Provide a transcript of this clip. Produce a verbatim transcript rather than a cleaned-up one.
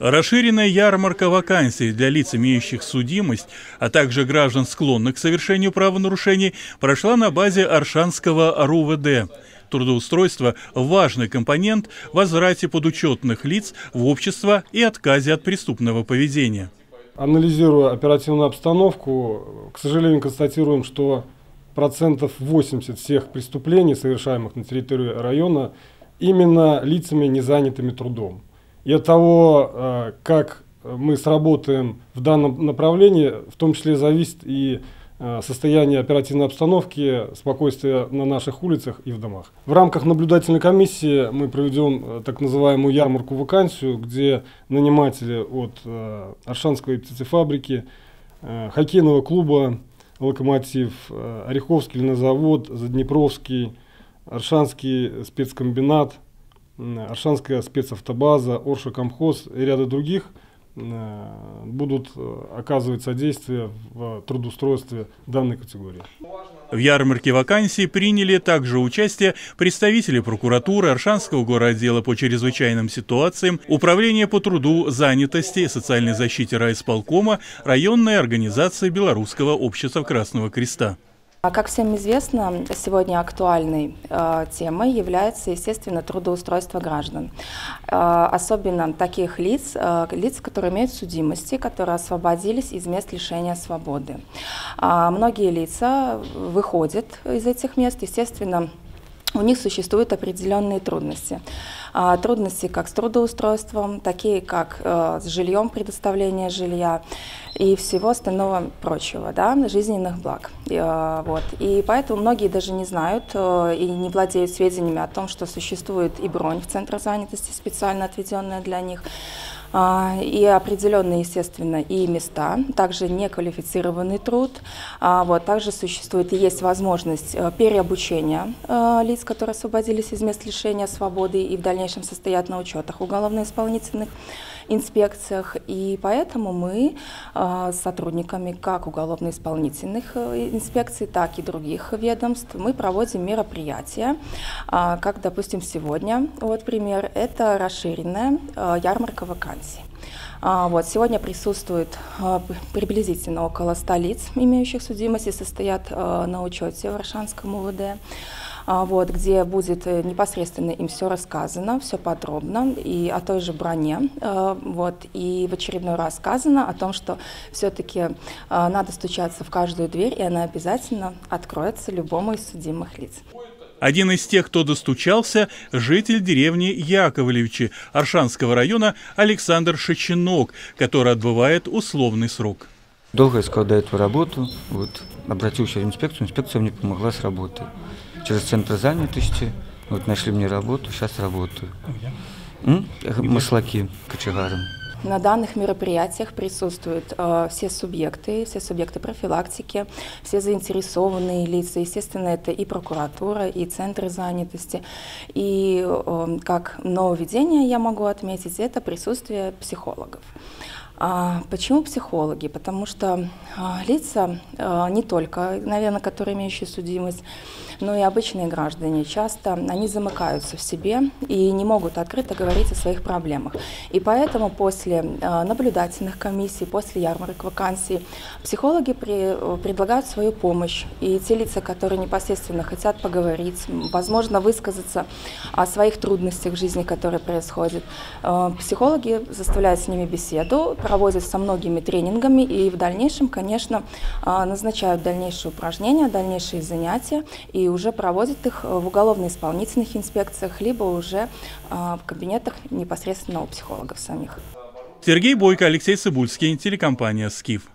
Расширенная ярмарка вакансий для лиц, имеющих судимость, а также граждан, склонных к совершению правонарушений, прошла на базе Оршанского РУВД. Трудоустройство – важный компонент в возврате подучетных лиц в общество и отказе от преступного поведения. Анализируя оперативную обстановку, к сожалению, констатируем, что процентов восемьдесят всех преступлений, совершаемых на территории района, именно лицами, не занятыми трудом. И от того, как мы сработаем в данном направлении, в том числе зависит и состояние оперативной обстановки, спокойствия на наших улицах и в домах. В рамках наблюдательной комиссии мы проведем так называемую ярмарку-вакансию, где наниматели от Оршанской птицефабрики, хоккейного клуба «Локомотив», Ореховский льнозавод, Заднепровский, Оршанский спецкомбинат, Оршанская спецавтобаза, Оршакомхоз и ряда других будут оказывать содействие в трудоустройстве данной категории. В ярмарке вакансий приняли также участие представители прокуратуры, Оршанского горотдела по чрезвычайным ситуациям, Управления по труду, занятости и социальной защите райисполкома, районной организации Белорусского общества Красного Креста. Как всем известно, сегодня актуальной э, темой является, естественно, трудоустройство граждан. Э, особенно таких лиц, э, лиц, которые имеют судимости, которые освободились из мест лишения свободы. Э, многие лица выходят из этих мест, естественно, у них существуют определенные трудности. А, трудности как с трудоустройством, такие как э, с жильем, предоставление жилья и всего остального прочего, да, жизненных благ. И, э, вот. И поэтому многие даже не знают э, и не владеют сведениями о том, что существует и бронь в центре занятости, специально отведенная для них, и определенные, естественно, и места, также неквалифицированный труд. Вот, также существует и есть возможность переобучения лиц, которые освободились из мест лишения свободы и в дальнейшем состоят на учетах уголовно-исполнительных инспекциях. И поэтому мы с сотрудниками как уголовно-исполнительных инспекций, так и других ведомств мы проводим мероприятия, как, допустим, сегодня, вот пример, это расширенная ярмарка вакансий. Вот, сегодня присутствует приблизительно около ста лиц, имеющих судимость, и состоят на учете в Оршанском УВД. Вот, где будет непосредственно им все рассказано, все подробно, и о той же броне. Вот, и в очередной раз сказано о том, что все-таки надо стучаться в каждую дверь, и она обязательно откроется любому из судимых лиц. Один из тех, кто достучался, житель деревни Яковлевичи Оршанского района Александр Шеченок, который отбывает условный срок. Долго искал до этого работу, вот, обратился в инспекцию, инспекция мне помогла с работой. Через центр занятости, вот, нашли мне работу, сейчас работаю. М? Машлаки кочегаром. На данных мероприятиях присутствуют э, все субъекты, все субъекты профилактики, все заинтересованные лица. Естественно, это и прокуратура, и центры занятости. И э, как нововведение я могу отметить, это присутствие психологов. А почему психологи? Потому что а, лица, а, не только, наверное, которые имеющие судимость, но и обычные граждане часто, они замыкаются в себе и не могут открыто говорить о своих проблемах. И поэтому после а, наблюдательных комиссий, после ярмарок вакансий, психологи при, предлагают свою помощь. И те лица, которые непосредственно хотят поговорить, возможно, высказаться о своих трудностях в жизни, которые происходят, а, психологи заставляют с ними беседу, проводят со многими тренингами и в дальнейшем, конечно, назначают дальнейшие упражнения, дальнейшие занятия и уже проводят их в уголовно-исполнительных инспекциях, либо уже в кабинетах непосредственно у психологов самих. Сергей Бойко, Алексей Цыбульский, телекомпания «Скиф».